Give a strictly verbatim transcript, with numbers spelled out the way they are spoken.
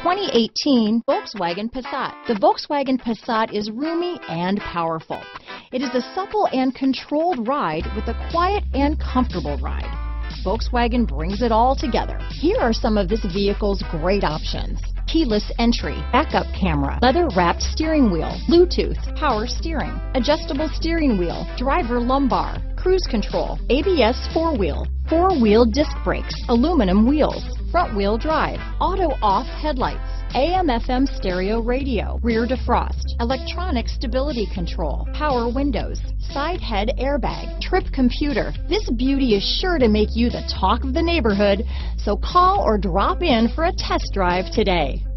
twenty eighteen Volkswagen Passat. The Volkswagen Passat is roomy and powerful. It is a supple and controlled ride with a quiet and comfortable ride. Volkswagen brings it all together. Here are some of this vehicle's great options: keyless entry, backup camera, leather-wrapped steering wheel, Bluetooth, power steering, adjustable steering wheel, driver lumbar, cruise control, A B S four-wheel, four-wheel disc brakes, aluminum wheels, front-wheel drive, auto-off headlights, A M F M stereo radio, rear defrost, electronic stability control, power windows, side head airbag, trip computer. This beauty is sure to make you the talk of the neighborhood, so call or drop in for a test drive today.